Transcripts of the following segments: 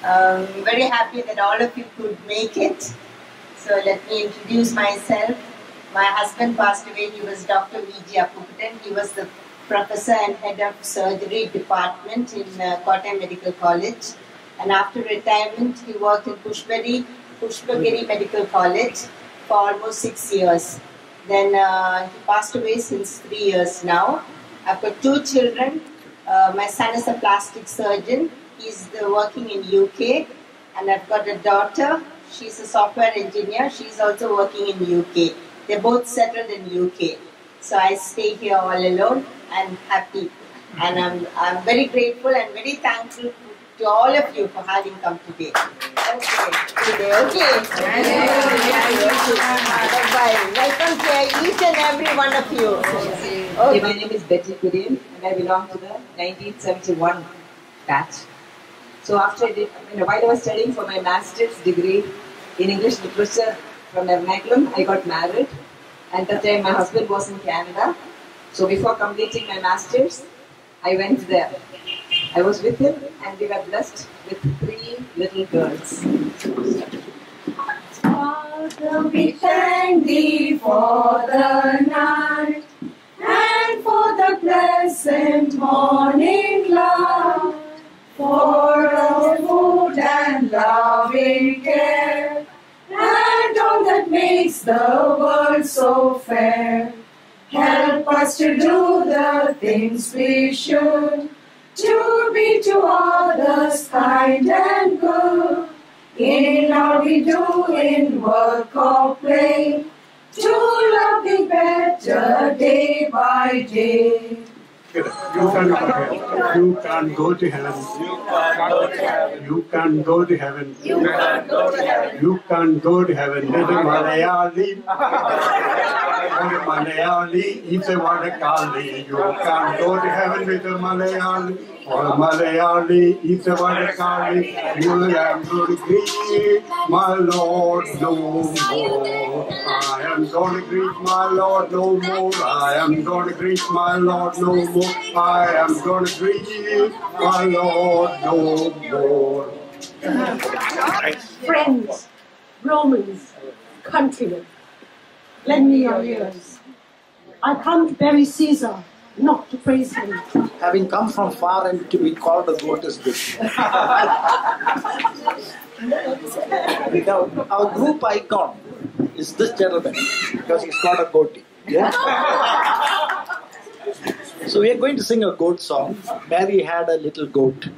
Very happy that all of you could make it. So let me introduce myself. My husband passed away. He was Dr. V.G. Appukutan. He was the professor and head of surgery department in Kottayam Medical College. And after retirement, he worked in Pushpagiri Medical College for almost 6 years. Then he passed away since 3 years now. I've got 2 children. My son is a plastic surgeon. He's working in UK. And I've got a daughter. She's a software engineer. She's also working in UK. They're both settled in UK. So I stay here all alone and happy. And I'm very grateful and very thankful to all of you for having come today. Okay. Bye. Welcome to each and every one of you. Okay. My name is Betty Quilon and I belong to the 1971 batch. So while I was studying for my master's degree in English literature from Ernakulam, I got married. And at that time my husband was in Canada. So before completing my master's, I went there. I was with him and we were blessed with 3 little girls. Father, we thank thee for the night and for the pleasant morning light, for the food and loving care, and all that makes the world so fair. Help us to do the things we should, to be to others kind and good, in all we do in work or play, to love thee better day by day. You can go to heaven. You can go to heaven. You can go to heaven. You can go to heaven. Little Malayali. Malayali, it's a Vadakali. You can go to heaven with a Malayali. Or Malayali, it's a Vadakali. You am going to greet my Lord no more. I am going to greet my Lord no more. I am going to greet my Lord no more. I am going to greet my Lord no more. Friends, Romans, countrymen, lend me your ears. I come to bury Caesar, not to praise him. Having come from far and to be called a goat is good. Now, our group icon is this gentleman because he's got a goatee. Yeah? So we are going to sing a goat song. Mary had a little goat.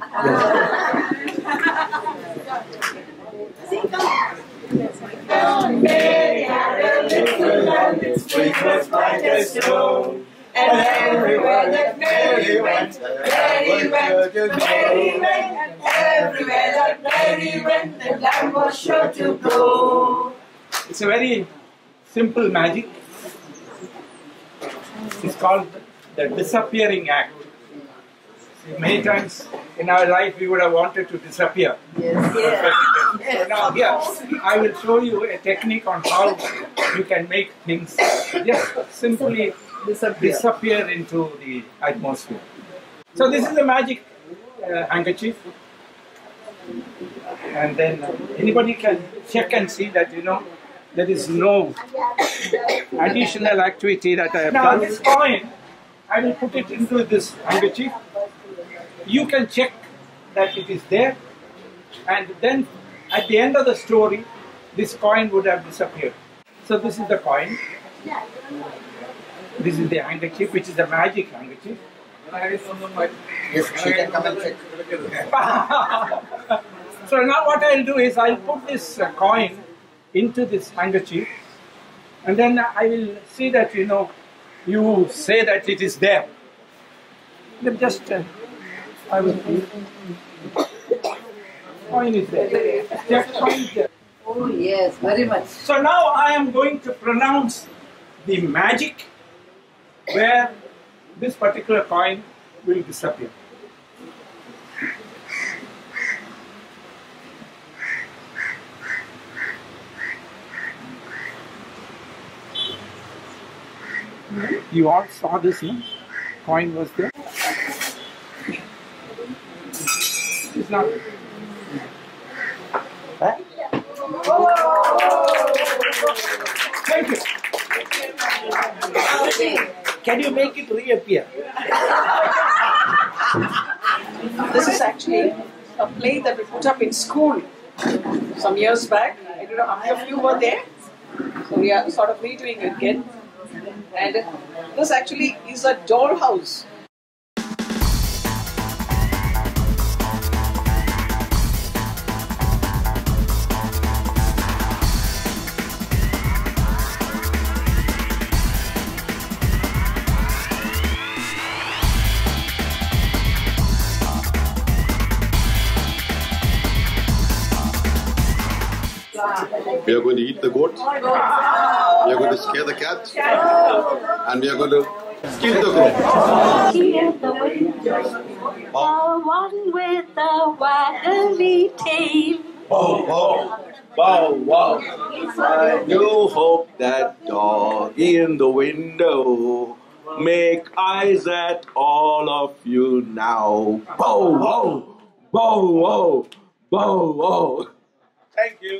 Mary had a little lamb, its fleece was white as snow. And everywhere that Mary went, Mary went, Mary went. And everywhere that Mary went, the lamb was sure to go. It's a very simple magic. It's called the disappearing act. See, many times in our life we would have wanted to disappear. So now here, I will show you a technique on how you can make things just simply disappear into the atmosphere. So this is the magic handkerchief. And then anybody can check and see that, there is no additional activity that I have done. Now this coin, I will put it into this handkerchief. You can check that it is there, and then at the end of the story, this coin would have disappeared. So this is the coin. This is the handkerchief, which is the magic handkerchief. Yes, she can come and check. So now what I will do is I will put this coin into this handkerchief, and then I will see that you say that it is there. Then just I will coin is there. Just coin is there. Oh yes, very much. So now I am going to pronounce the magic where this particular coin will disappear. You all saw this, no? Coin was there. It's not. Huh? Thank you. Can you make it reappear? This is actually a play that we put up in school some years back. I don't know how many of you were there. So we are sort of redoing it again. And this actually is a dollhouse. We are going to eat the goat, we are going to scare the cat, and we are going to kill the crow. Hear the wind, the one with the waggly tail. Wow, wow, wow, wow. I do hope that dog in the window make eyes at all of you now. Bow, wow, bow, wow, bow, wow. Thank you.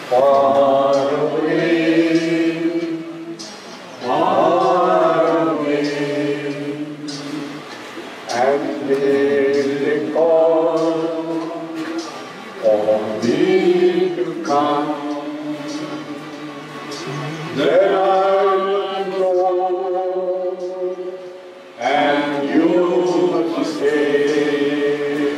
far away, and they call for me to come. Then I will go, and you must stay.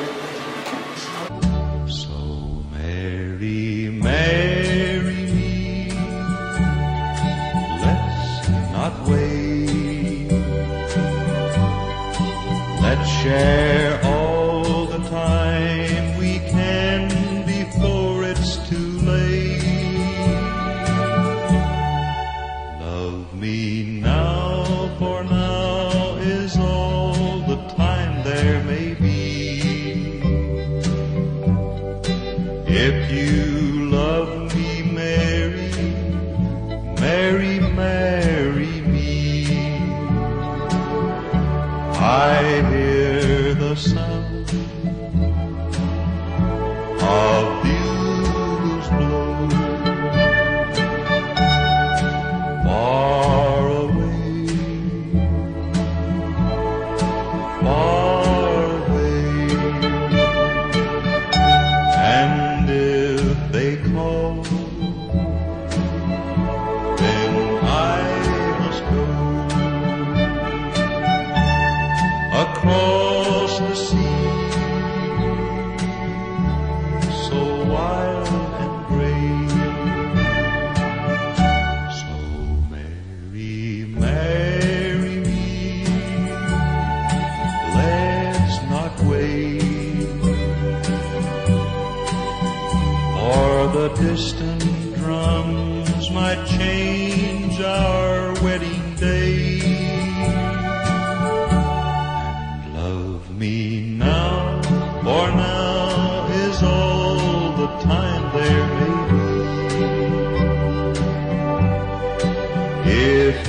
So Mary, marry me, let's not wait. Let's share all the time we can before it's too late. Love me now, for now is all the time there may be. If you love me, Mary, Mary, marry me. I hear the sound of bugles blow far away, far away. And if they call, then I must go across the sea, so wild and great. So Mary, marry me, let's not wait, or the distant drums might change our wedding day. Love me now, for now is all the time there may be. If